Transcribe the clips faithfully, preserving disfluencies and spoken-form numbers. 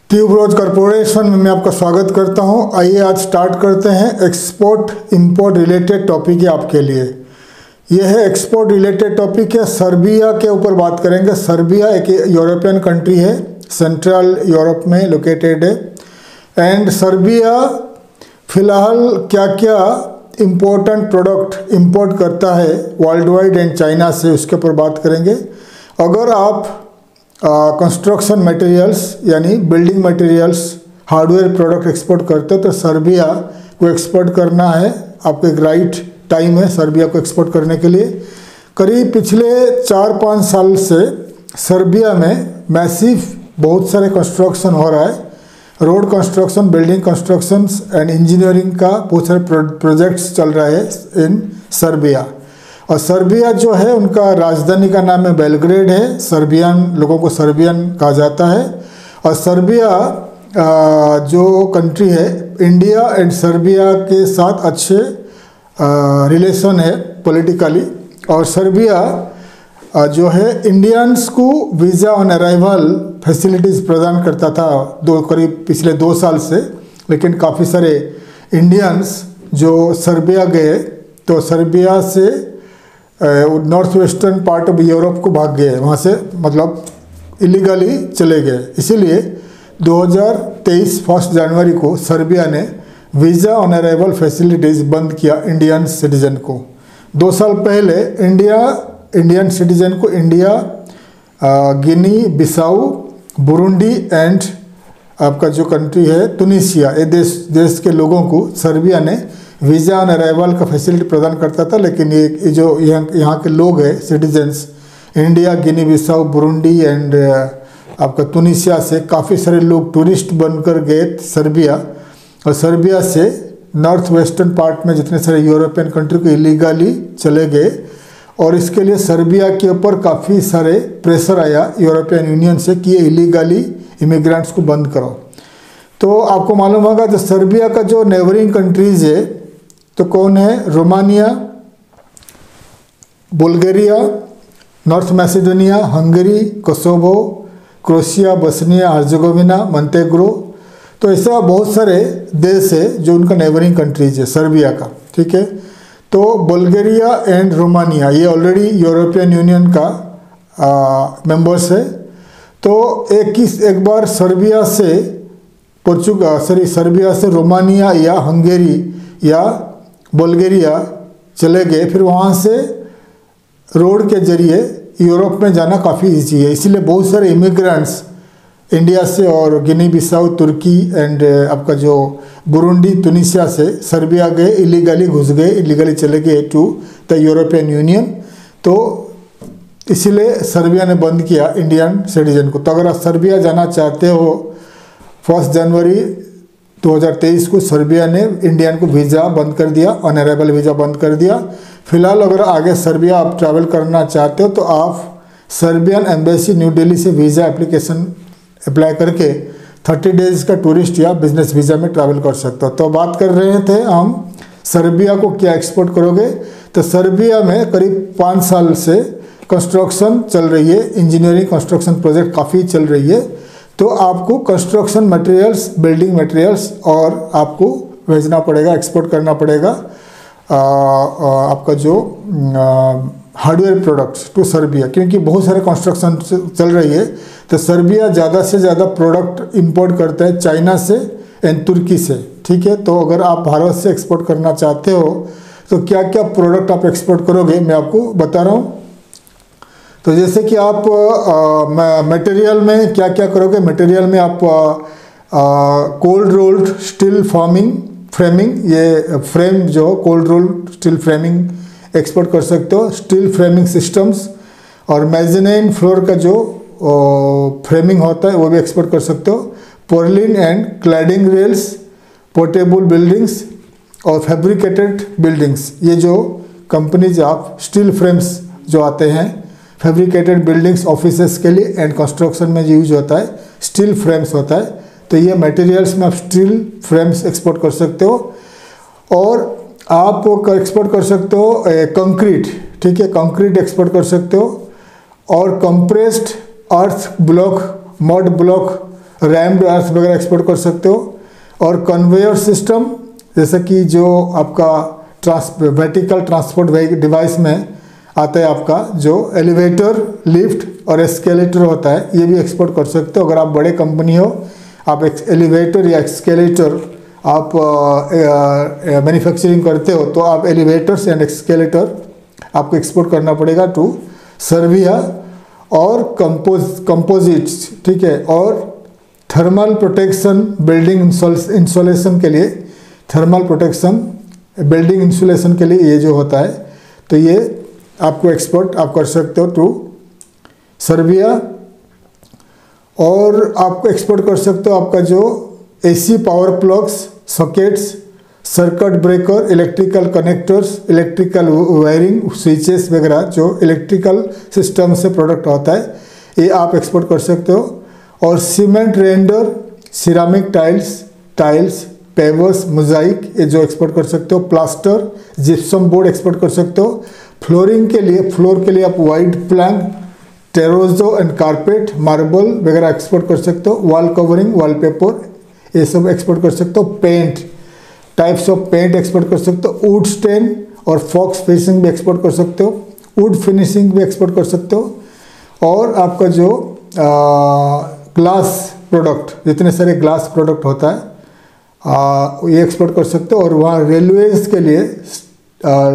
Tuberose corporation में मैं आपका स्वागत करता हूं। आइए आज स्टार्ट करते हैं। एक्सपोर्ट इंपोर्ट रिलेटेड टॉपिक है आपके लिए। यह है एक्सपोर्ट रिलेटेड टॉपिक है। सर्बिया के ऊपर बात करेंगे। सर्बिया एक यूरोपियन कंट्री है, सेंट्रल यूरोप में लोकेटेड है। एंड सर्बिया फिलहाल क्या क्या इम्पोर्टेंट प्रोडक्ट इंपोर्ट करता है वर्ल्ड वाइड एंड चाइना से, उसके ऊपर बात करेंगे। अगर आप कंस्ट्रक्शन uh, मटेरियल्स यानी building materials, hardware product export करते हो तो सर्बिया को एक्सपोर्ट करना है। आपको एक राइट टाइम है सर्बिया को एक्सपोर्ट करने के लिए। करीब पिछले चार पाँच साल से सर्बिया में मैसिव बहुत सारे कंस्ट्रक्शन हो रहा है। Road construction, building constructions and engineering का बहुत सारे प्रोजेक्ट्स चल रहा है इन सर्बिया। और सर्बिया जो है उनका राजधानी का नाम है बेलग्रेड है। सर्बियन लोगों को सर्बियन कहा जाता है। और सर्बिया जो कंट्री है, इंडिया एंड सर्बिया के साथ अच्छे रिलेशन है पॉलिटिकली। और सर्बिया जो है इंडियंस को वीज़ा ऑन अराइवल फैसिलिटीज़ प्रदान करता था दो करीब पिछले दो साल से। लेकिन काफ़ी सारे इंडियंस जो सर्बिया गए तो सर्बिया से north western part of Europe को भाग गए, वहाँ से मतलब इलीगली चले गए। इसीलिए दो हज़ार तेईस फर्स्ट जनवरी को सर्बिया ने वीज़ा ऑन अराइवल फैसिलिटीज़ बंद किया इंडियन सिटीजन को। दो साल पहले इंडिया इंडियन सिटीजन को India, Guinea Bissau, Burundi and आपका जो कंट्री है तुनिसिया, ये देश देश के लोगों को सर्बिया ने वीज़ा ऑन अराइवल का फैसिलिटी प्रदान करता था। लेकिन ये जो यहाँ यहाँ के लोग हैं citizens, India, Guinea Bissau, Burundi and आपका तुनिसिया से काफ़ी सारे लोग टूरिस्ट बनकर गए सर्बिया। और सर्बिया से नॉर्थ वेस्टर्न पार्ट में जितने सारे यूरोपियन कंट्री को इलीगली चले गए। और इसके लिए सर्बिया के ऊपर काफ़ी सारे प्रेशर आया यूरोपियन यूनियन से कि ये इलीगली इमिग्रेंट्स को बंद करो। तो आपको मालूम होगा जो सर्बिया का जो नेबरिंग कंट्रीज़ है तो कौन है? Romania, Bulgaria, North Macedonia, Hungary, Kosovo, Croatia, Bosnia Herzegovina, Montenegro. तो ऐसा बहुत सारे देश है जो उनका नेबरिंग कंट्रीज है सर्बिया का। ठीक है, तो बुल्गारिया एंड रोमानिया ये ऑलरेडी यूरोपियन यूनियन का मेंबर्स है। तो एक किस एक बार सर्बिया से पोर्चुगल सॉरी सर्बिया से रोमानिया या हंगेरी या बुल्गारिया चले गए, फिर वहाँ से रोड के जरिए यूरोप में जाना काफ़ी इजी है। इसीलिए बहुत सारे इमिग्रेंट्स इंडिया से और गिनी बिसाऊ, तुर्की एंड आपका जो बुरुंडी, तुनिसिया से सर्बिया गए, इलीगली घुस गए, इलीगली चले गए टू द यूरोपियन यूनियन। तो इसीलिए सर्बिया ने बंद किया इंडियन सिटीजन को। तो अगर आप सर्बिया जाना चाहते हो फर्स्ट जनवरी दो हज़ार तेईस को सर्बिया ने इंडियन को वीज़ा बंद कर दिया, ऑन अराइवल वीज़ा बंद कर दिया। फिलहाल अगर आगे सर्बिया आप ट्रैवल करना चाहते हो तो आप सर्बियन एम्बेसी न्यू दिल्ली से वीज़ा एप्लीकेशन अप्लाई करके थर्टी डेज़ का टूरिस्ट या बिजनेस वीज़ा में ट्रैवल कर सकते हो। तो बात कर रहे थे हम सर्बिया को क्या एक्सपोर्ट करोगे। तो सर्बिया में करीब पाँच साल से कंस्ट्रक्शन चल रही है, इंजीनियरिंग कंस्ट्रक्शन प्रोजेक्ट काफ़ी चल रही है। तो आपको कंस्ट्रक्शन मटेरियल्स, बिल्डिंग मटेरियल्स और आपको भेजना पड़ेगा, एक्सपोर्ट करना पड़ेगा आ, आ, आपका जो हार्डवेयर प्रोडक्ट्स टू सर्बिया, क्योंकि बहुत सारे कंस्ट्रक्शन चल रही है। तो सर्बिया ज़्यादा से ज़्यादा प्रोडक्ट इंपोर्ट करता है चाइना से एंड तुर्की से। ठीक है, तो अगर आप भारत से एक्सपोर्ट करना चाहते हो तो क्या क्या प्रोडक्ट आप एक्सपोर्ट करोगे मैं आपको बता रहा हूँ। तो जैसे कि आप मटेरियल में क्या क्या करोगे, मटेरियल में आप cold rolled steel forming framing, ये फ्रेम जो cold rolled steel framing export कर सकते हो, स्टील फ्रेमिंग सिस्टम्स। और मेज़ानाइन फ्लोर का जो फ्रेमिंग होता है वो भी एक्सपोर्ट कर सकते हो। Purlin and cladding rails, portable buildings और फैब्रिकेटेड बिल्डिंग्स, ये जो कंपनीज आप स्टील फ्रेम्स जो आते हैं, फैब्रिकेटेड बिल्डिंग्स ऑफिसेस के लिए एंड कंस्ट्रक्शन में यूज होता है, स्टील फ्रेम्स होता है। तो ये मटेरियल्स में आप स्टील फ्रेम्स एक्सपोर्ट कर सकते हो। और आप एक्सपोर्ट कर सकते हो कंक्रीट। ठीक है, कंक्रीट एक्सपोर्ट कर सकते हो। और compressed earth block, mud block rammed earth वगैरह एक्सपोर्ट कर सकते हो। और कन्वेयर सिस्टम, जैसे कि जो आपका ट्रांस वर्टिकल ट्रांसपोर्ट डिवाइस में आता है आपका जो एलिवेटर, लिफ्ट और एस्केलेटर होता है, ये भी एक्सपोर्ट कर सकते हो। अगर आप बड़े कंपनी हो, आप एलिवेटर या एस्केलेटर आप मैन्युफैक्चरिंग करते हो, तो आप एलिवेटर्स एंड एस्केलेटर आपको एक्सपोर्ट करना पड़ेगा टू सर्बिया। और कंपोज कंपोजिट्स, ठीक है, और थर्मल प्रोटेक्शन बिल्डिंग इंसुलेशन के लिए, थर्मल प्रोटेक्शन बिल्डिंग इंसुलेशन के लिए ये जो होता है, तो ये आपको एक्सपोर्ट आप कर सकते हो टू सर्बिया। और आपको एक्सपोर्ट कर सकते हो आपका जो AC power plugs, sockets, circuit breaker, electrical connectors, electrical wiring, switches वगैरह जो इलेक्ट्रिकल सिस्टम से प्रोडक्ट होता है, ये आप एक्सपोर्ट कर सकते हो। और cement render, ceramic tiles, tiles pavers, mosaic, ये जो एक्सपोर्ट कर सकते हो। प्लास्टर, जिप्सम बोर्ड एक्सपोर्ट कर सकते हो। फ्लोरिंग के लिए, फ्लोर के लिए आप white plank, terrazzo and carpet, marble वगैरह एक्सपोर्ट कर सकते हो। वॉल कवरिंग, वॉलपेपर, ये सब एक्सपोर्ट कर सकते हो। Paint, types of paint export कर सकते हो। वुड स्टेन और फॉक्स फिनिशिंग भी एक्सपोर्ट कर सकते हो। वुड फिनिशिंग भी एक्सपोर्ट कर सकते हो। और आपका जो ग्लास प्रोडक्ट, जितने सारे ग्लास प्रोडक्ट होता है आ, ये एक्सपोर्ट कर सकते हो। और वहाँ रेलवेज के लिए आ,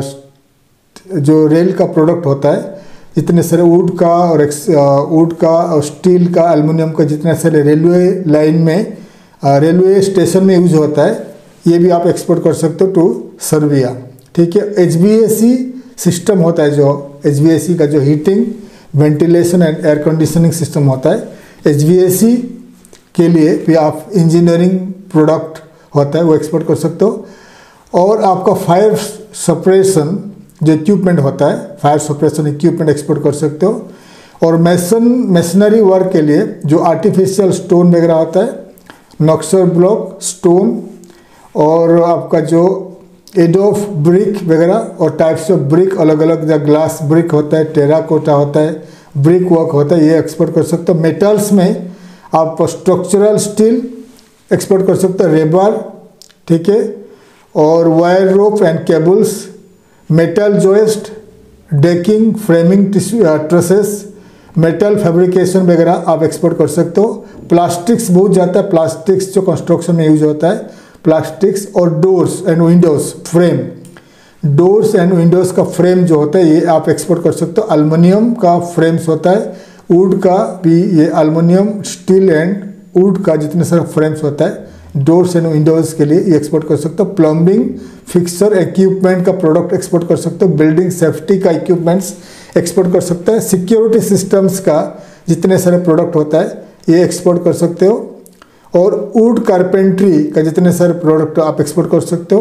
जो रेल का प्रोडक्ट होता है, जितने सारे वुड का और वुड का और स्टील का, एल्युमिनियम का, जितने सारे रेलवे लाइन में, आ, रेलवे स्टेशन में यूज होता है, ये भी आप एक्सपोर्ट कर सकते हो टू सर्बिया, ठीक है। H B A C system होता है, जो एच बी ए सी का जो heating, ventilation and air conditioning system होता है, एच बी ए सी के लिए भी आप इंजीनियरिंग प्रोडक्ट होता है वो एक्सपोर्ट कर सकते हो। और आपका फायर सप्रेशन जो इक्विपमेंट होता है, फायर सप्रेशन इक्विपमेंट एक्सपोर्ट कर सकते हो। और मेसन मेसनरी वर्क के लिए जो आर्टिफिशियल स्टोन वगैरह होता है, नक्सर ब्लॉक, स्टोन, और आपका जो एडोफ ब्रिक वगैरह और टाइप्स ऑफ ब्रिक, अलग अलग जो ग्लास ब्रिक होता है, टेराकोटा होता है, ब्रिक वर्क होता है, ये एक्सपोर्ट कर सकते हो। मेटल्स में आप स्ट्रक्चरल स्टील एक्सपोर्ट कर सकते हो, रेबार, ठीक है, और wire rope and cables, metal joist, decking, framing trusses, metal fabrication वगैरह आप एक्सपोर्ट कर सकते हो। प्लास्टिक्स बहुत जाता है, प्लास्टिक्स जो कंस्ट्रक्शन में यूज होता है, प्लास्टिक्स। और doors and windows frame, doors and windows का फ्रेम जो होता है ये आप एक्सपोर्ट कर सकते हो। एल्युमिनियम का फ्रेम्स होता है, वुड का भी, ये एल्युमिनियम, स्टील एंड वुड का जितने सारे फ्रेम्स होता है डोर्स एंड विंडोज के लिए ये एक्सपोर्ट कर सकते हो। प्लम्बिंग फिक्सर इक्विपमेंट का प्रोडक्ट एक्सपोर्ट कर सकते हो। बिल्डिंग सेफ्टी का इक्विपमेंट्स एक्सपोर्ट कर सकते हैं। सिक्योरिटी सिस्टम्स का जितने सारे प्रोडक्ट होता है ये एक्सपोर्ट कर सकते हो। और वुड कारपेंट्री का जितने सारे प्रोडक्ट आप एक्सपोर्ट कर सकते हो।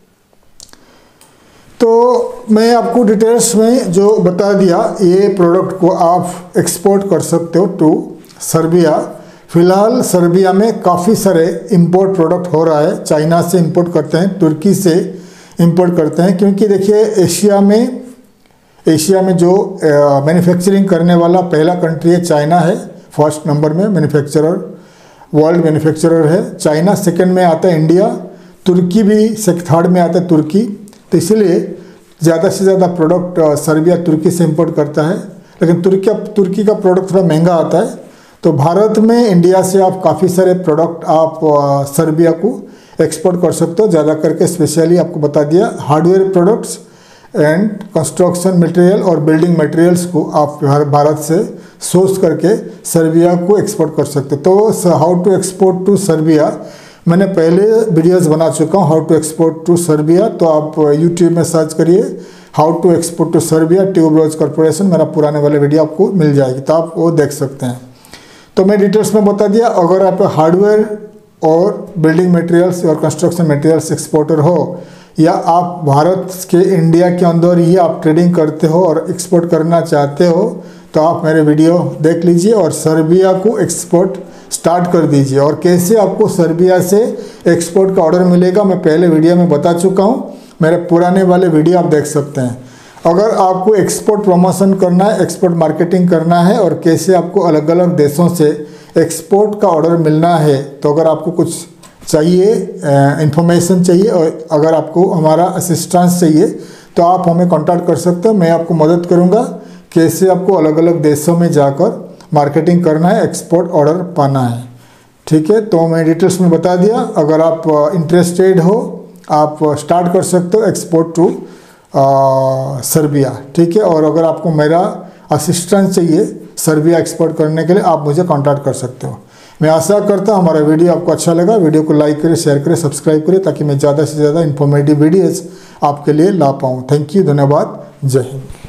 तो मैं आपको डिटेल्स में जो बता दिया, ये प्रोडक्ट को आप एक्सपोर्ट कर सकते हो टू सर्बिया। फिलहाल सर्बिया में काफ़ी सारे इंपोर्ट प्रोडक्ट हो रहा है, चाइना से इंपोर्ट करते हैं, तुर्की से इंपोर्ट करते हैं, क्योंकि देखिए एशिया में एशिया में जो मैन्युफैक्चरिंग करने वाला पहला कंट्री है चाइना है, फर्स्ट नंबर में मैन्युफैक्चरर, वर्ल्ड मैन्युफैक्चरर है चाइना। सेकंड में आता है इंडिया, तुर्की भी थर्ड में आता है तुर्की। तो इसलिए ज़्यादा से ज़्यादा प्रोडक्ट सर्बिया तुर्की से इंपोर्ट करता है, लेकिन तुर्की तुर्की का प्रोडक्ट थोड़ा महंगा आता है। तो भारत में इंडिया से आप काफ़ी सारे प्रोडक्ट आप सर्बिया को एक्सपोर्ट कर सकते हो। ज़्यादा करके स्पेशली आपको बता दिया hardware products and construction material और बिल्डिंग मटेरियल्स को आप भारत से सोर्स करके सर्बिया को एक्सपोर्ट कर सकते हो। तो how to export to Serbia मैंने पहले वीडियोस बना चुका हूँ, how to export to Serbia. तो आप यूट्यूब में सर्च करिए how to export to Serbia Tube Rose Corporation, मेरा पुराने वाले वीडियो आपको मिल जाएगी, तो आप वो देख सकते हैं। तो मैं डिटेल्स में बता दिया। अगर आप हार्डवेयर और बिल्डिंग मटेरियल्स और कंस्ट्रक्शन मटेरियल्स एक्सपोर्टर हो, या आप भारत के इंडिया के अंदर ही आप ट्रेडिंग करते हो और एक्सपोर्ट करना चाहते हो, तो आप मेरे वीडियो देख लीजिए और सर्बिया को एक्सपोर्ट स्टार्ट कर दीजिए। और कैसे आपको सर्बिया से एक्सपोर्ट का ऑर्डर मिलेगा मैं पहले वीडियो में बता चुका हूँ, मेरे पुराने वाले वीडियो आप देख सकते हैं। अगर आपको एक्सपोर्ट प्रमोशन करना है, एक्सपोर्ट मार्केटिंग करना है और कैसे आपको अलग अलग देशों से एक्सपोर्ट का ऑर्डर मिलना है, तो अगर आपको कुछ चाहिए, इंफॉर्मेशन चाहिए और अगर आपको हमारा असिस्टेंस चाहिए तो आप हमें कांटेक्ट कर सकते हो। मैं आपको मदद करूंगा कैसे आपको अलग अलग देशों में जाकर मार्केटिंग करना है, एक्सपोर्ट ऑर्डर पाना है। ठीक है, तो मैं डिटेल्स में बता दिया। अगर आप इंटरेस्टेड हो आप स्टार्ट कर सकते हो एक्सपोर्ट टू सर्बिया। ठीक है, और अगर आपको मेरा असिस्टेंस चाहिए सर्बिया एक्सपोर्ट करने के लिए आप मुझे कांटेक्ट कर सकते हो। मैं आशा करता हूँ हमारा वीडियो आपको अच्छा लगा। वीडियो को लाइक करें, शेयर करें, सब्सक्राइब करें ताकि मैं ज़्यादा से ज़्यादा इन्फॉर्मेटिव वीडियोज़ आपके लिए ला पाऊँ। थैंक यू, धन्यवाद, जय हिंद।